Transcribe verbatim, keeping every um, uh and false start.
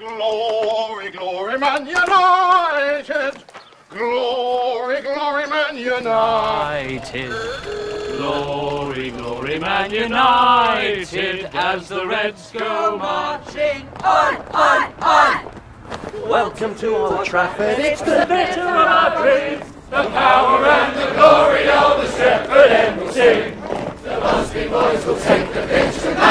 Glory, glory, Man United! Glory, glory, Man United! Glory, glory, Man United! As the Reds go marching on, on, on! Welcome to Old Trafford, it's the better of our dreams! The power and the glory of the Shepherd End will sing! The Musty boys will take the pitch tonight!